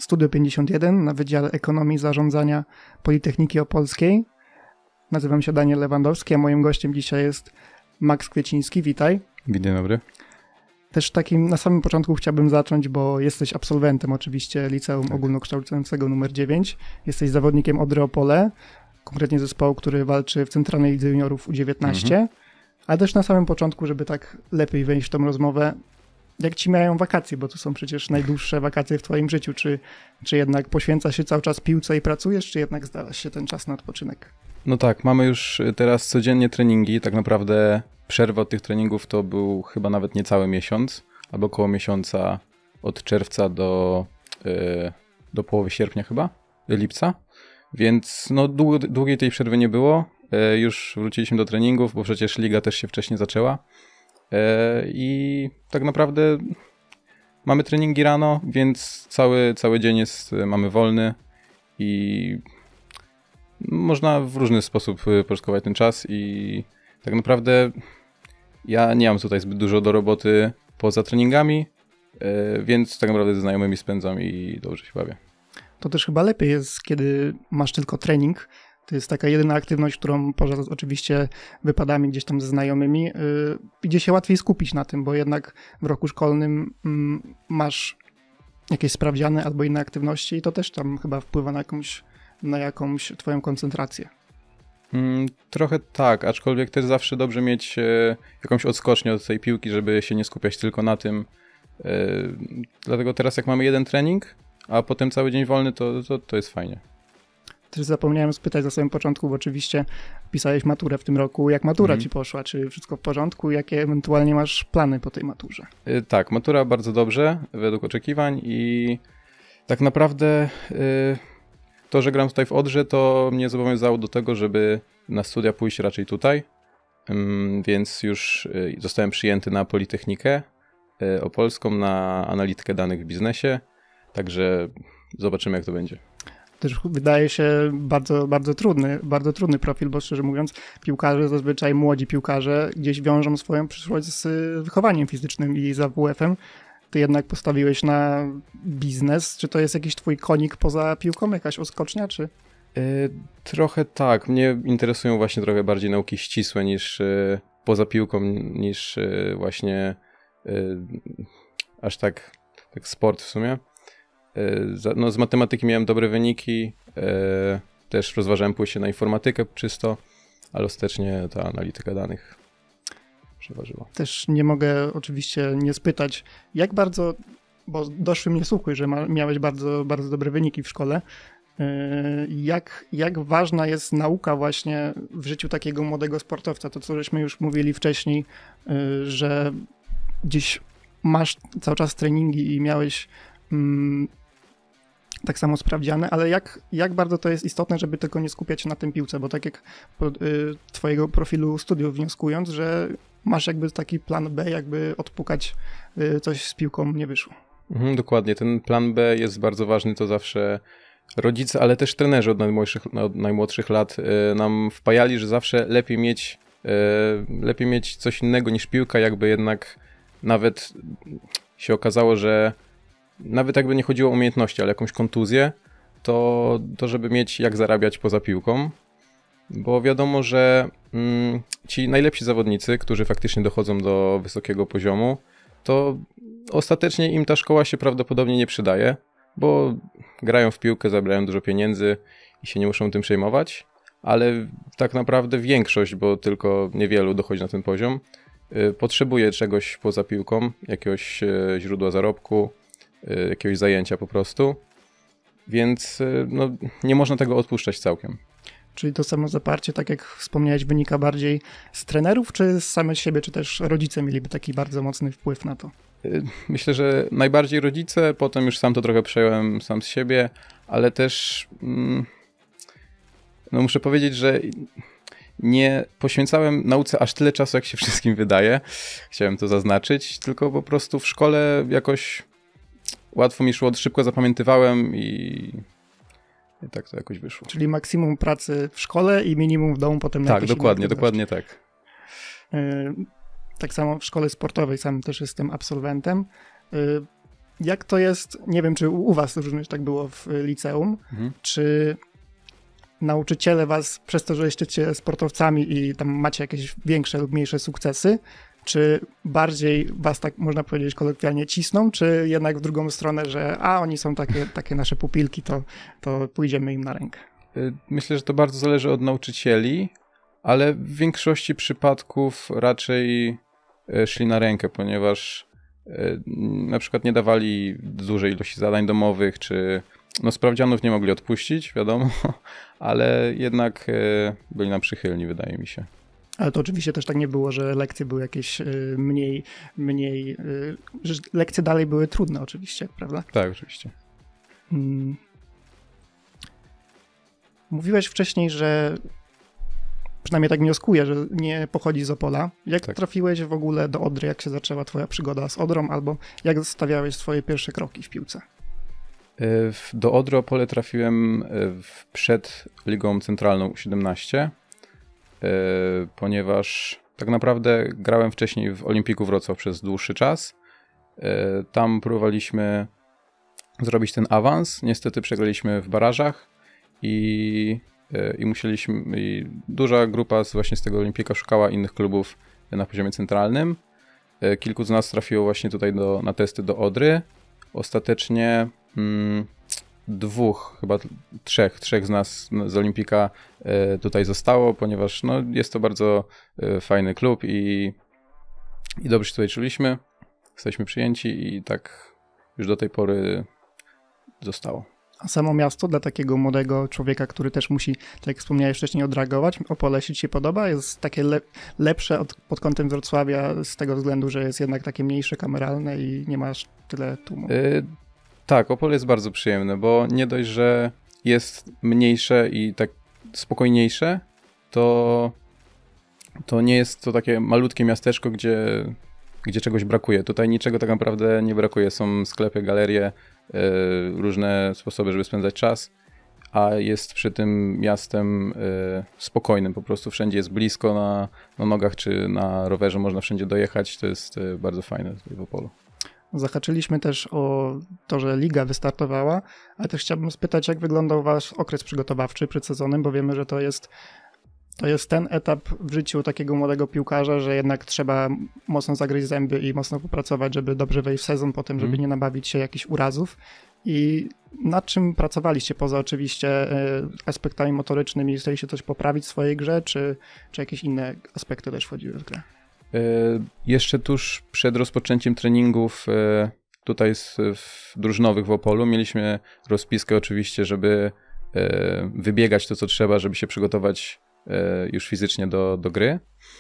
Studio 51 na Wydziale Ekonomii i Zarządzania Politechniki Opolskiej. Nazywam się Daniel Lewandowski, a moim gościem dzisiaj jest Max Kwieciński. Witaj. Dzień dobry. Też takim na samym początku chciałbym zacząć, bo jesteś absolwentem oczywiście Liceum Ogólnokształcącego nr 9. Jesteś zawodnikiem Odry Opole, konkretnie zespołu, który walczy w Centralnej Lidze Juniorów U19. Ale też na samym początku, żeby tak lepiej wejść w tą rozmowę, jak ci mijają wakacje, bo to są przecież najdłuższe wakacje w twoim życiu. Czy jednak poświęcasz się cały czas piłce i pracujesz, czy jednak znalazł się ten czas na odpoczynek? No tak, mamy już teraz codziennie treningi. Tak naprawdę przerwa od tych treningów to był chyba nawet niecały miesiąc, albo około miesiąca od czerwca do połowy sierpnia chyba, lipca. Więc no długiej tej przerwy nie było. Już wróciliśmy do treningów, bo przecież liga też się wcześniej zaczęła. I tak naprawdę mamy treningi rano, więc cały dzień mamy wolny i można w różny sposób pożytkować ten czas i tak naprawdę ja nie mam tutaj zbyt dużo do roboty poza treningami, więc tak naprawdę ze znajomymi spędzam i dobrze się bawię. To też chyba lepiej jest, kiedy masz tylko trening. To jest taka jedyna aktywność, którą poza oczywiście wypadami gdzieś tam ze znajomymi, idzie się łatwiej skupić na tym, bo jednak w roku szkolnym masz jakieś sprawdziany albo inne aktywności i to też tam chyba wpływa na jakąś twoją koncentrację. Trochę tak, aczkolwiek też zawsze dobrze mieć jakąś odskocznię od tej piłki, żeby się nie skupiać tylko na tym. Dlatego teraz jak mamy jeden trening, a potem cały dzień wolny, to jest fajnie. Też zapomniałem spytać na samym początku, bo oczywiście pisałeś maturę w tym roku. Jak matura ci poszła? Czy wszystko w porządku? Jakie ewentualnie masz plany po tej maturze? Tak, matura bardzo dobrze, według oczekiwań i tak naprawdę to, że gram tutaj w Odrze, to mnie zobowiązało do tego, żeby na studia pójść raczej tutaj, więc już zostałem przyjęty na Politechnikę Opolską, na analitykę danych w biznesie, także zobaczymy, jak to będzie. Też wydaje się bardzo trudny profil, bo szczerze mówiąc piłkarze, zazwyczaj młodzi piłkarze gdzieś wiążą swoją przyszłość z wychowaniem fizycznym i z AWF-em. Ty jednak postawiłeś na biznes. Czy to jest jakiś twój konik poza piłką, jakaś odskocznia, czy? Trochę tak. Mnie interesują właśnie trochę bardziej nauki ścisłe niż poza piłką, niż właśnie aż tak sport w sumie. No, z matematyki miałem dobre wyniki, też rozważałem pójście na informatykę czysto, ale ostatecznie ta analityka danych przeważyła. Też nie mogę oczywiście nie spytać, jak bardzo, bo doszły mnie słuchy, że miałeś bardzo, bardzo dobre wyniki w szkole, jak ważna jest nauka właśnie w życiu takiego młodego sportowca, to co żeśmy już mówili wcześniej, że gdzieś masz cały czas treningi i miałeś tak samo sprawdziane, ale jak bardzo to jest istotne, żeby tylko nie skupiać się na tym piłce, bo tak jak twojego profilu studiów wnioskując, że masz jakby taki plan B, jakby odpukać coś z piłką nie wyszło. Dokładnie, ten plan B jest bardzo ważny, to zawsze rodzice, ale też trenerzy od najmłodszych lat nam wpajali, że zawsze lepiej mieć coś innego niż piłka, jakby jednak nawet się okazało, że nawet jakby nie chodziło o umiejętności, ale jakąś kontuzję, to żeby mieć jak zarabiać poza piłką, bo wiadomo, że ci najlepsi zawodnicy, którzy faktycznie dochodzą do wysokiego poziomu, to ostatecznie im ta szkoła się prawdopodobnie nie przydaje, bo grają w piłkę, zarabiają dużo pieniędzy i się nie muszą tym przejmować, ale tak naprawdę większość, bo tylko niewielu dochodzi na ten poziom, potrzebuje czegoś poza piłką, jakiegoś źródła zarobku, jakiegoś zajęcia po prostu, więc no, nie można tego odpuszczać całkiem. Czyli to samo zaparcie, tak jak wspomniałeś, wynika bardziej z trenerów, czy z samych siebie, czy też rodzice mieliby taki bardzo mocny wpływ na to? Myślę, że najbardziej rodzice, potem już sam to trochę przejąłem sam z siebie, ale też no muszę powiedzieć, że nie poświęcałem nauce aż tyle czasu, jak się wszystkim wydaje. Chciałem to zaznaczyć, tylko po prostu w szkole jakoś łatwo mi szło, szybko zapamiętywałem i tak to jakoś wyszło. Czyli maksimum pracy w szkole i minimum w domu potem na tak, dokładnie tak. Tak samo w szkole sportowej, sam też jestem absolwentem. Jak to jest, nie wiem, czy u was również tak było w liceum, czy nauczyciele was, przez to, że jesteście sportowcami i tam macie jakieś większe lub mniejsze sukcesy, czy bardziej was, tak można powiedzieć kolokwialnie, cisną, czy jednak w drugą stronę, że oni są takie nasze pupilki, to pójdziemy im na rękę? Myślę, że to bardzo zależy od nauczycieli, ale w większości przypadków raczej szli na rękę, ponieważ na przykład nie dawali dużej ilości zadań domowych, czy sprawdzianów nie mogli odpuścić, wiadomo, ale jednak byli nam przychylni, wydaje mi się. Ale to oczywiście też tak nie było, że lekcje były jakieś mniej, że lekcje dalej były trudne oczywiście, prawda? Tak, oczywiście. Mówiłeś wcześniej, że przynajmniej tak wnioskuję, że nie pochodzi z Opola. Jak trafiłeś w ogóle do Odry? Jak się zaczęła twoja przygoda z Odrą? Albo jak stawiałeś swoje pierwsze kroki w piłce? Do Odry Opole trafiłem przed Ligą Centralną U17, ponieważ tak naprawdę grałem wcześniej w Olimpiku Wrocław przez dłuższy czas. Tam próbowaliśmy zrobić ten awans. Niestety przegraliśmy w barażach i duża grupa właśnie z tego Olimpika szukała innych klubów na poziomie centralnym. Kilku z nas trafiło właśnie tutaj na testy do Odry. Ostatecznie chyba trzech z nas z Olimpika tutaj zostało, ponieważ jest to bardzo fajny klub i dobrze się tutaj czuliśmy. Jesteśmy przyjęci i tak już do tej pory zostało. A samo miasto dla takiego młodego człowieka, który też musi, tak jak wspomniałeś wcześniej, odreagować, Opole ci się podoba? Jest takie lepsze pod kątem Wrocławia z tego względu, że jest jednak takie mniejsze, kameralne i nie masz tyle tłumu? Tak, Opole jest bardzo przyjemne, bo nie dość, że jest mniejsze i tak spokojniejsze, to nie jest to takie malutkie miasteczko, gdzie czegoś brakuje. Tutaj niczego tak naprawdę nie brakuje. Są sklepy, galerie, różne sposoby, żeby spędzać czas, a jest przy tym miastem spokojnym. Po prostu wszędzie jest blisko na nogach czy na rowerze, można wszędzie dojechać. To jest bardzo fajne tutaj w Opolu. Zahaczyliśmy też o to, że liga wystartowała, ale też chciałbym spytać, jak wyglądał wasz okres przygotowawczy przed sezonem, bo wiemy, że to jest ten etap w życiu takiego młodego piłkarza, że jednak trzeba mocno zagryźć zęby i mocno popracować, żeby dobrze wejść w sezon potem, żeby nie nabawić się jakichś urazów. I nad czym pracowaliście poza oczywiście aspektami motorycznymi? Chcieliście coś poprawić w swojej grze, czy jakieś inne aspekty też wchodziły w grę? Jeszcze tuż przed rozpoczęciem treningów tutaj drużynowych w Opolu mieliśmy rozpiskę oczywiście, żeby wybiegać to, co trzeba, żeby się przygotować już fizycznie do gry.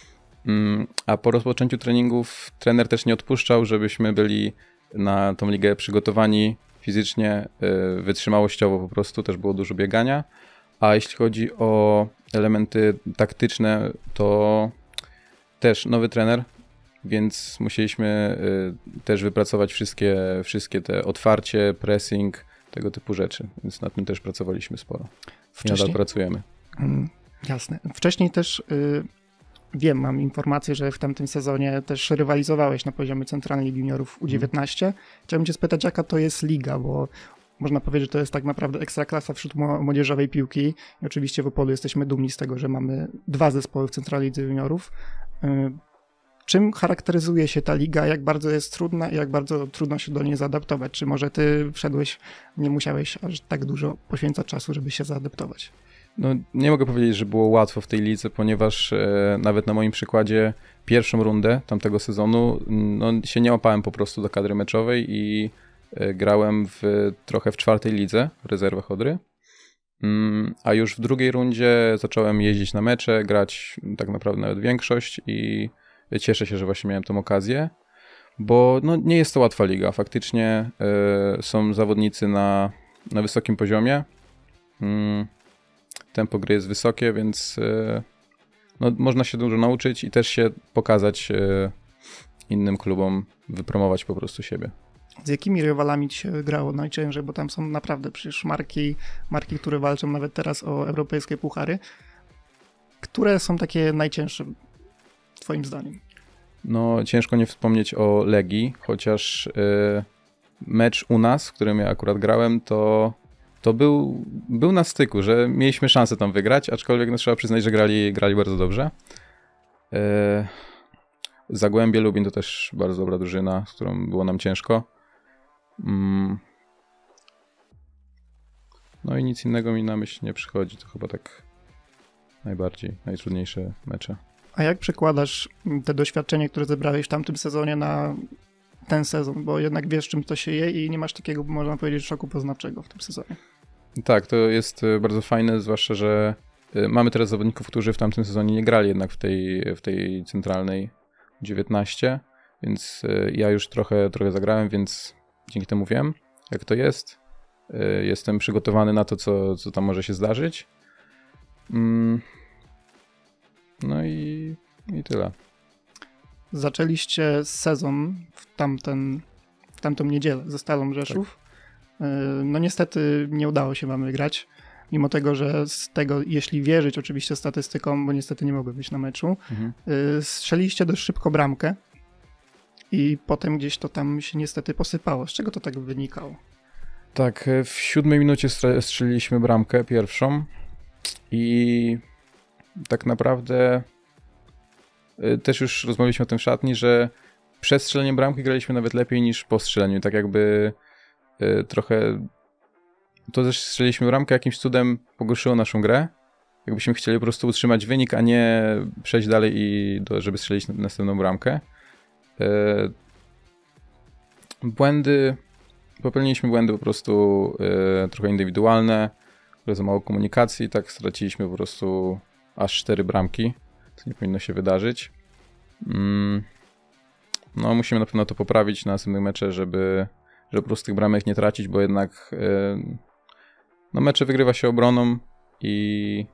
A po rozpoczęciu treningów trener też nie odpuszczał, żebyśmy byli na tą ligę przygotowani fizycznie, wytrzymałościowo po prostu, też było dużo biegania. A jeśli chodzi o elementy taktyczne, to też nowy trener, więc musieliśmy też wypracować wszystkie te otwarcie, pressing, tego typu rzeczy, więc nad tym też pracowaliśmy sporo. I nadal pracujemy. Jasne. Wcześniej też mam informację, że w tamtym sezonie też rywalizowałeś na poziomie Centralnej Ligi Juniorów U19. Chciałbym cię spytać, jaka to jest liga, bo można powiedzieć, że to jest tak naprawdę ekstraklasa wśród młodzieżowej piłki i oczywiście w Opolu jesteśmy dumni z tego, że mamy 2 zespoły w Centralnej Lidze Juniorów. Czym charakteryzuje się ta liga, jak bardzo jest trudna i jak bardzo trudno się do niej zaadaptować? Czy może ty nie musiałeś aż tak dużo poświęcać czasu, żeby się zaadaptować? Nie mogę powiedzieć, że było łatwo w tej lidze, ponieważ nawet na moim przykładzie pierwszą rundę tamtego sezonu się nie łapałem po prostu do kadry meczowej i grałem trochę w 4. lidze, w rezerwach Odry. A już w drugiej rundzie zacząłem jeździć na mecze, grać tak naprawdę nawet większość i cieszę się, że właśnie miałem tę okazję, bo nie jest to łatwa liga. Faktycznie są zawodnicy na wysokim poziomie. Tempo gry jest wysokie, więc można się dużo nauczyć i też się pokazać innym klubom, wypromować po prostu siebie. Z jakimi rywalami ci się grało najciężej, bo tam są naprawdę przecież marki, które walczą nawet teraz o europejskie puchary. Które są takie najcięższe twoim zdaniem? Ciężko nie wspomnieć o Legii, chociaż mecz u nas, w którym ja akurat grałem, to był na styku, że mieliśmy szansę tam wygrać, aczkolwiek no, trzeba przyznać, że grali bardzo dobrze. Zagłębie Lubin to też bardzo dobra drużyna, z którą było nam ciężko. No i nic innego mi na myśl nie przychodzi. To chyba tak najtrudniejsze mecze. A jak przekładasz te doświadczenie, które zebrałeś w tamtym sezonie na ten sezon? Bo jednak wiesz, czym to się je i nie masz takiego, można powiedzieć, szoku poznawczego w tym sezonie. Tak, to jest bardzo fajne, zwłaszcza, że mamy teraz zawodników, którzy w tamtym sezonie nie grali jednak w tej centralnej 19, więc ja już trochę zagrałem, więc dzięki temu wiem, jak to jest. Jestem przygotowany na to, co tam może się zdarzyć. No i tyle. Zaczęliście sezon w tamtą niedzielę ze Stalą Rzeszów. Tak. No niestety nie udało się wam wygrać, mimo tego, że z tego, jeśli wierzyć oczywiście statystykom, bo niestety nie mogłem być na meczu, strzeliliście dość szybko bramkę i potem gdzieś to tam się niestety posypało. Z czego to tak wynikało? Tak, w 7 minucie strzeliliśmy bramkę pierwszą i tak naprawdę też już rozmawialiśmy o tym w szatni, że przed strzeleniem bramki graliśmy nawet lepiej niż po strzeleniu. Tak jakby trochę to też strzeliliśmy bramkę, jakimś cudem pogorszyło naszą grę. Jakbyśmy chcieli po prostu utrzymać wynik, a nie przejść dalej żeby strzelić następną bramkę. Popełniliśmy błędy po prostu trochę indywidualne, za mało komunikacji, tak straciliśmy po prostu aż 4 bramki, co nie powinno się wydarzyć. No musimy na pewno to poprawić na następnym mecze, żeby po prostu tych bramek nie tracić, bo jednak no mecze wygrywa się obroną i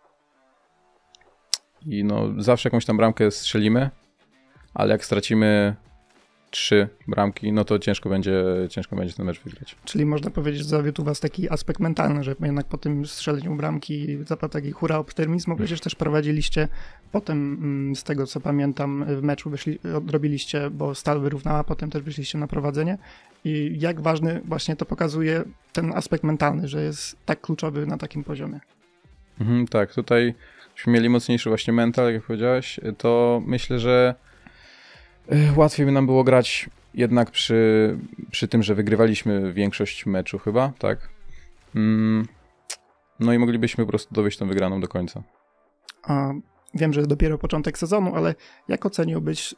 no zawsze jakąś tam bramkę strzelimy, ale jak stracimy 3 bramki, no to ciężko będzie ten mecz wygrać. Czyli można powiedzieć, że zawiódł u was taki aspekt mentalny, że jednak po tym strzeleniu bramki zapadł taki hura optymizmu, przecież też prowadziliście potem, z tego co pamiętam, w meczu odrobiliście, bo Stal wyrównała, potem też wyszliście na prowadzenie i jak ważny właśnie to pokazuje ten aspekt mentalny, że jest tak kluczowy na takim poziomie. Tak, tutaj byśmy mieli mocniejszy właśnie mental, jak powiedziałeś, to myślę, że łatwiej by nam było grać jednak przy tym, że wygrywaliśmy większość meczu chyba, tak? No i moglibyśmy po prostu dowieść tą wygraną do końca. Wiem, że dopiero początek sezonu, ale jak oceniłbyś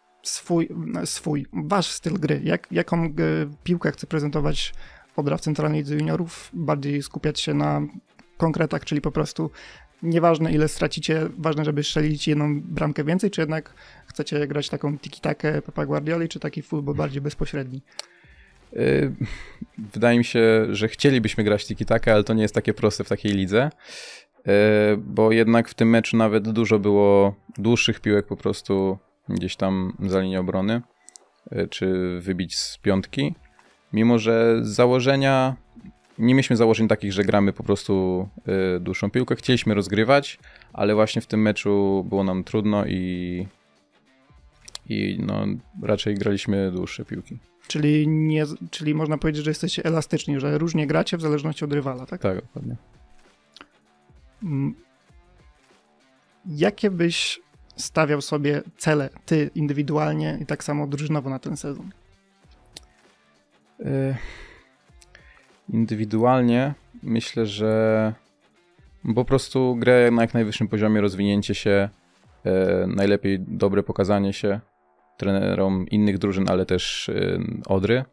wasz styl gry? Jaką piłkę chce prezentować Odra w centralnej lidze juniorów? Bardziej skupiać się na konkretach, czyli po prostu nieważne ile stracicie, ważne, żeby strzelić jedną bramkę więcej, czy jednak chcecie grać taką tiki-takę Pepa Guardioli, czy taki futbol bardziej bezpośredni? Wydaje mi się, że chcielibyśmy grać tiki-takę, ale to nie jest takie proste w takiej lidze, bo jednak w tym meczu nawet dużo było dłuższych piłek po prostu gdzieś tam za linią obrony, czy wybić z piątki, mimo że z założenia nie mieliśmy założeń takich, że gramy po prostu dłuższą piłkę. Chcieliśmy rozgrywać, ale właśnie w tym meczu było nam trudno i no, raczej graliśmy dłuższe piłki. Czyli można powiedzieć, że jesteście elastyczni, że różnie gracie w zależności od rywala, tak? Tak, dokładnie. Jakie byś stawiał sobie cele, ty indywidualnie i tak samo drużynowo na ten sezon? Indywidualnie myślę, że po prostu grę na jak najwyższym poziomie, rozwinięcie się, najlepiej dobre pokazanie się trenerom innych drużyn, ale też Odry.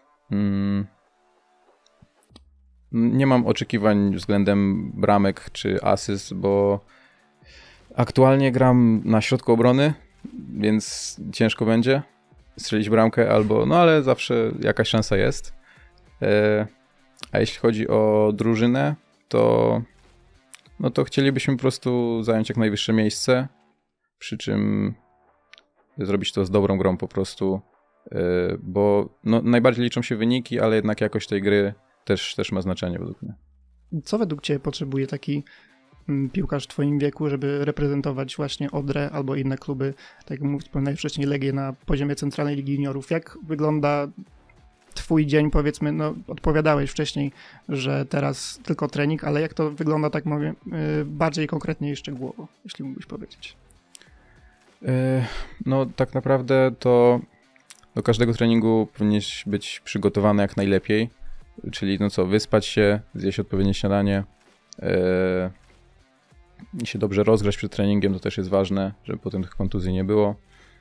Nie mam oczekiwań względem bramek czy asyst, bo aktualnie gram na środku obrony, więc ciężko będzie strzelić bramkę albo, no ale zawsze jakaś szansa jest. A jeśli chodzi o drużynę, to chcielibyśmy po prostu zająć jak najwyższe miejsce, przy czym zrobić to z dobrą grą po prostu, bo no, najbardziej liczą się wyniki, ale jednak jakość tej gry też ma znaczenie według mnie. Co według ciebie potrzebuje taki piłkarz w twoim wieku, żeby reprezentować właśnie Odrę albo inne kluby, tak jak wspomniałem wcześniej, Legię na poziomie Centralnej Ligi Juniorów? Jak wygląda twój dzień, powiedzmy, no odpowiadałeś wcześniej, że teraz tylko trening, ale jak to wygląda, tak mówię, bardziej konkretnie i szczegółowo, jeśli mógłbyś powiedzieć? No tak naprawdę to do każdego treningu powinieneś być przygotowany jak najlepiej, czyli no co, wyspać się, zjeść odpowiednie śniadanie, i się dobrze rozgrzać przed treningiem, to też jest ważne, żeby potem tych kontuzji nie było.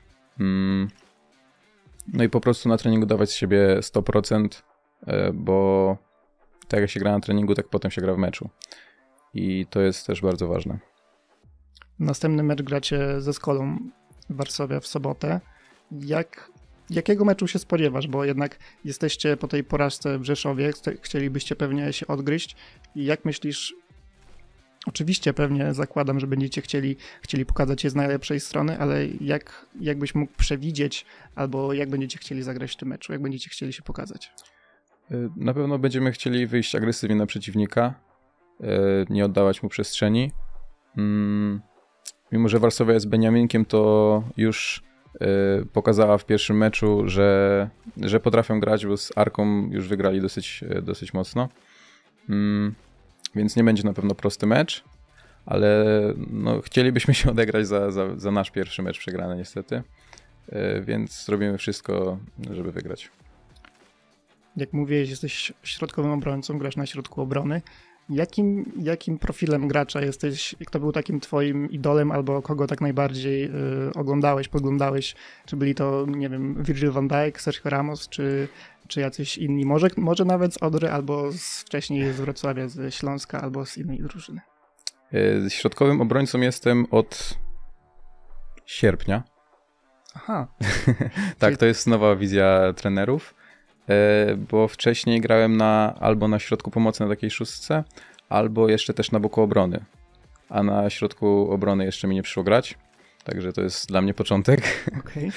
No i po prostu na treningu dawać z siebie 100%, bo tak jak się gra na treningu, tak potem się gra w meczu. I to jest też bardzo ważne. Następny mecz gracie ze Skolą Varsovia w sobotę. Jakiego meczu się spodziewasz? Bo jednak jesteście po tej porażce w Rzeszowie, chcielibyście pewnie się odgryźć. I jak myślisz, oczywiście pewnie zakładam, że będziecie chcieli pokazać się z najlepszej strony, ale jakbyś mógł przewidzieć, albo jak będziecie chcieli zagrać w tym meczu, jak będziecie chcieli się pokazać? Na pewno będziemy chcieli wyjść agresywnie na przeciwnika, nie oddawać mu przestrzeni. Mimo że Varsovia jest Beniaminkiem, to już pokazała w pierwszym meczu, że potrafią grać, bo z Arką już wygrali dosyć mocno. Więc nie będzie na pewno prosty mecz, ale no, chcielibyśmy się odegrać za nasz pierwszy mecz przegrany niestety, więc zrobimy wszystko, żeby wygrać. Jak mówiłeś, jesteś środkowym obrońcą, grasz na środku obrony. Jakim profilem gracza jesteś? Kto był takim twoim idolem, albo kogo tak najbardziej podglądałeś? Czy byli to, nie wiem, Virgil van Dijk, Sergio Ramos, czy jacyś inni? Może nawet z Odry, albo wcześniej z Wrocławia, ze Śląska, albo z innej drużyny. Środkowym obrońcą jestem od sierpnia. Aha. Tak, to jest nowa wizja trenerów, bo wcześniej grałem albo na środku pomocy na takiej szóstce, albo jeszcze też na boku obrony. A na środku obrony jeszcze mi nie przyszło grać, także to jest dla mnie początek. Okej.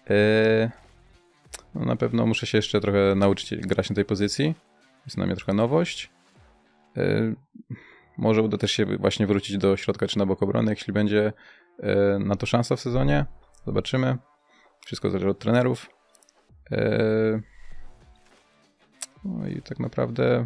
No na pewno muszę się jeszcze trochę nauczyć grać na tej pozycji. Jest dla mnie trochę nowość. Może uda też się właśnie wrócić do środka czy na bok obrony, jeśli będzie na to szansa w sezonie. Zobaczymy. Wszystko zależy od trenerów. No i tak naprawdę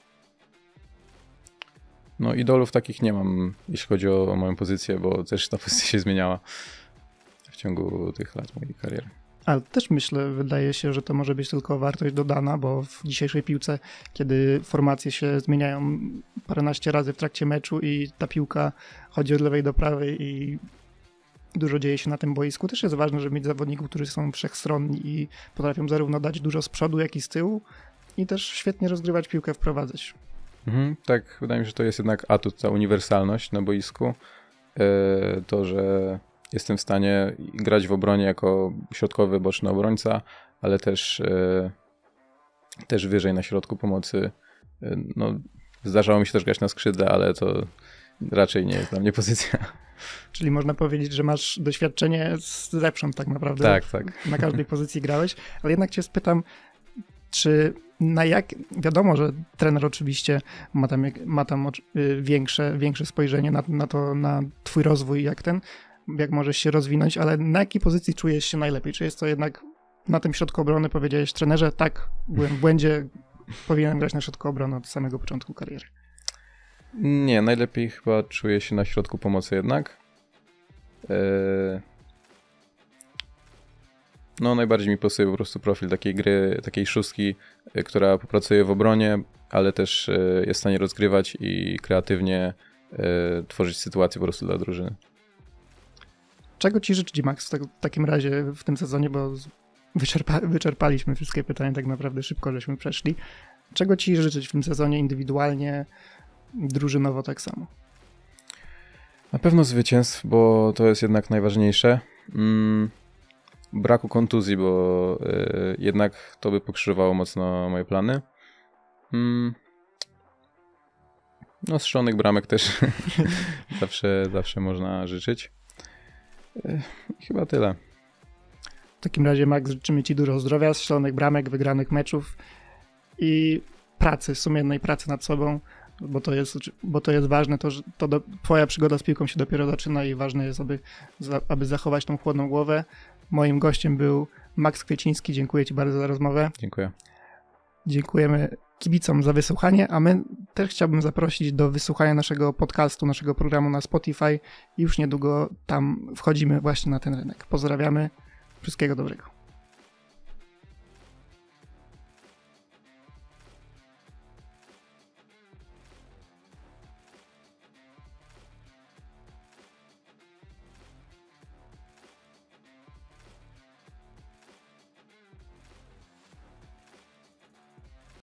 no idolów takich nie mam, jeśli chodzi o moją pozycję, bo też ta pozycja się zmieniała w ciągu tych lat mojej kariery. Ale też wydaje się, że to może być tylko wartość dodana, bo w dzisiejszej piłce, kiedy formacje się zmieniają paręnaście razy w trakcie meczu i ta piłka chodzi od lewej do prawej i dużo dzieje się na tym boisku, też jest ważne, żeby mieć zawodników, którzy są wszechstronni i potrafią zarówno dać dużo z przodu, jak i z tyłu i też świetnie rozgrywać piłkę, wprowadzać. Tak, wydaje mi się, że to jest jednak atut, ta uniwersalność na boisku. To, że jestem w stanie grać w obronie jako środkowy, boczny obrońca, ale też wyżej na środku pomocy. No, zdarzało mi się też grać na skrzydle, ale to raczej nie jest dla mnie pozycja. Czyli można powiedzieć, że masz doświadczenie zewsząd tak naprawdę. Tak. Na każdej pozycji grałeś, ale jednak cię spytam, czy wiadomo, że trener oczywiście ma tam większe spojrzenie na twój rozwój, jak możesz się rozwinąć, ale na jakiej pozycji czujesz się najlepiej? Czy jest to jednak na tym środku obrony powiedziałeś trenerze, tak, byłem w błędzie, powinienem grać na środku obrony od samego początku kariery? Nie, najlepiej chyba czuję się na środku pomocy jednak. No najbardziej mi pasuje po prostu profil takiej gry, takiej szóstki, która popracuje w obronie, ale też jest w stanie rozgrywać i kreatywnie tworzyć sytuacje po prostu dla drużyny. Czego ci życzyć, Max, w takim razie w tym sezonie, bo wyczerpaliśmy wszystkie pytania, tak naprawdę szybko żeśmy przeszli. Czego ci życzyć w tym sezonie indywidualnie, drużynowo tak samo? Na pewno zwycięstw, bo to jest jednak najważniejsze. Braku kontuzji, bo jednak to by pokrzyżowało mocno moje plany. No strzelonych bramek też zawsze można życzyć. Chyba tyle. W takim razie, Max, życzymy ci dużo zdrowia, strzelonych bramek, wygranych meczów i sumiennej pracy nad sobą, bo to jest ważne, twoja przygoda z piłką się dopiero zaczyna i ważne jest, aby zachować tą chłodną głowę. Moim gościem był Max Kwieciński, dziękuję ci bardzo za rozmowę. Dziękuję. Dziękujemy kibicom za wysłuchanie, a my też chciałbym zaprosić do wysłuchania naszego podcastu, naszego programu na Spotify i już niedługo tam wchodzimy właśnie na ten rynek. Pozdrawiamy, wszystkiego dobrego.